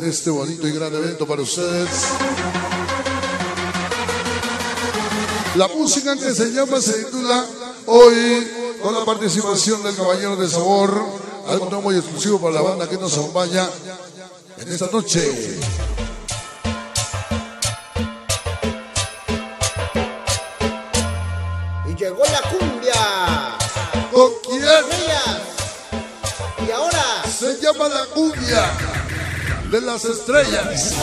Este bonito y gran evento para ustedes. La música que se llama, se titula Hoy, con la participación del Caballero de Sabor, algo muy exclusivo para la banda que nos acompaña en esta noche. Y llegó la cumbia. ¿Con quién? Y ahora se llama la cumbia de las estrellas.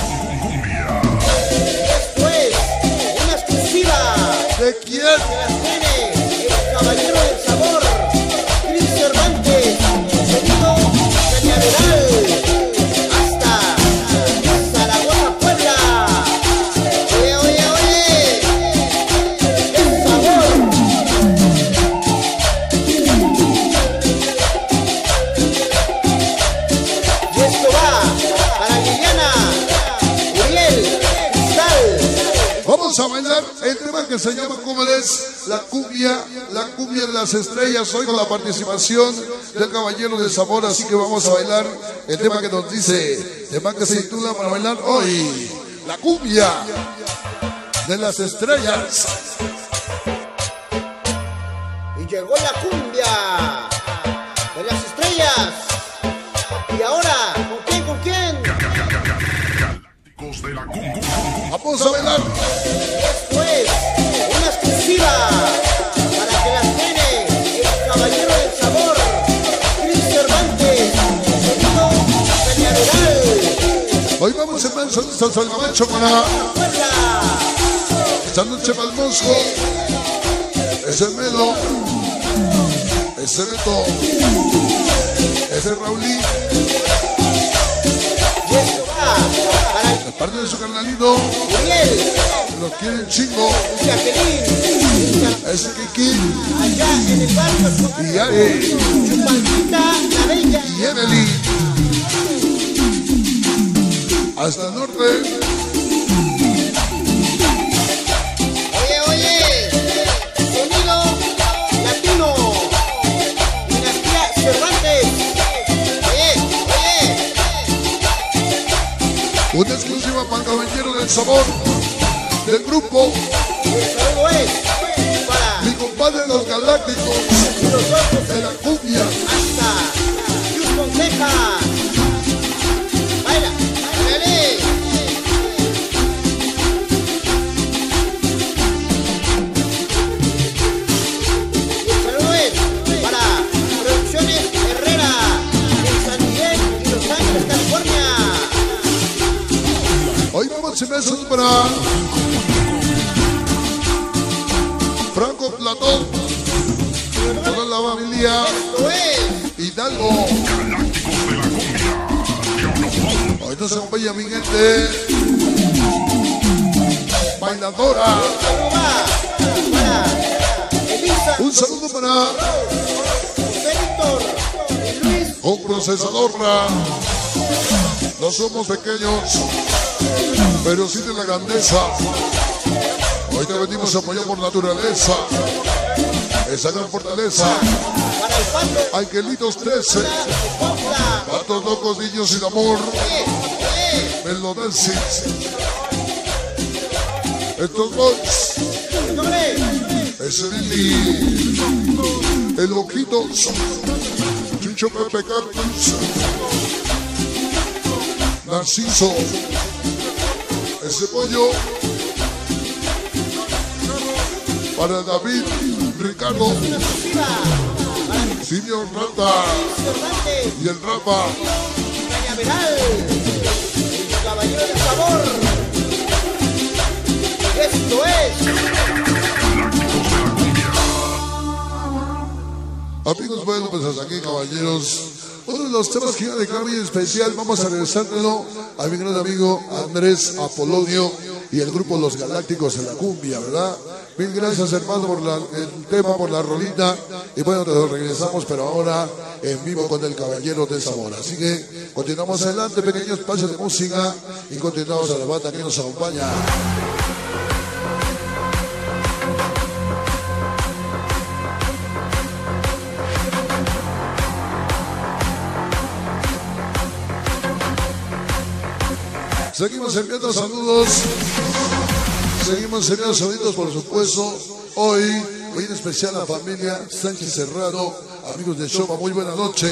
Esto es una exclusiva. ¿De quién? Que las tiene el Caballero del Sabor, Cris Cervantes, sonido cañaveral, hasta Zaragoza, Puebla. Oye, oye, oye, el sabor. Y esto va para Liliana, Uriel, Cristal. Vamos a bailar el tema que se llama, ¿cómo es? La cumbia de las estrellas, hoy con la participación del Caballero de Sabor, así que vamos a bailar el tema que nos dice, el tema que se titula para bailar hoy, la cumbia de las estrellas. Y llegó la cumbia de las estrellas. Y ahora, ¿con quién? ¿Con quién? Vamos a bailar. Esto es una exclusiva para que las tiene el Caballero del Sabor, Cris Cervantes, sonido cañaveral. Hoy vamos a empezar San Salgamacho para esta noche para el Mosco. Ese Melo, ese Beto, ese Raulí. Y esto va para De parte de su carnalito, Uriel, los quieren chingo. Jacqueline, Ese Kiki allá en el barrio y Ari Chupalquita, la Bella. y Emily. Hasta el norte. Oye, oye, sonido latino, dinastía Cervantes. Oye, oye, Una exclusiva para el Caballero del Sabor del grupo, el saludo es para mi compadre los Galácticos los ojos de la cumbia. hasta Houston, Texas. Baila, bailale. El saludo es para Producciones Herrera en San Miguel y Los Ángeles, California. Hoy vamos a besos para Franco Platón, toda la familia Esto es Hidalgo. Hoy nos acompaña mi gente bailadora. saludo va para Elisa, Un saludo para Víctor y Luis. un procesadora. No somos pequeños, pero sí de la grandeza. Hoy te venimos a apoyar por naturaleza. Esa gran fortaleza. Para el pato, Angelitos 13. Popla. Patos locos, niños sin amor. Melodensis. Estos boys. Doble. Ese Lili. El Ojitos. Chicho Pepe Cactus. Narciso. Ese pollo. Para David, Ricardo, Simio Rata Cervantes, y el Rafa. Cañaveral, el Caballero del Sabor. Esto es Amigos, bueno, pues hasta aquí, caballeros. Uno de los temas que iba a dejar bien especial, vamos a regresártelo a mi gran amigo Andrés Apolonio y el grupo Los Galácticos en la cumbia, ¿verdad? Mil gracias, hermano, por el tema, por la rolita. Y bueno, te lo regresamos, pero ahora en vivo con el Caballero de Sabor. Así que continuamos adelante, pequeño espacio de música, y continuamos a la banda que nos acompaña. Seguimos enviando saludos. Seguimos enviando saludos, por supuesto. Hoy en especial a la familia Sánchez Serrano, amigos de Shoma, muy buenas noches.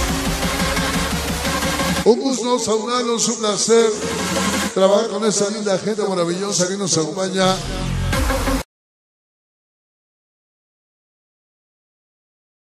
Un gusto saludarlos, un placer trabajar con esa linda gente maravillosa que nos acompaña.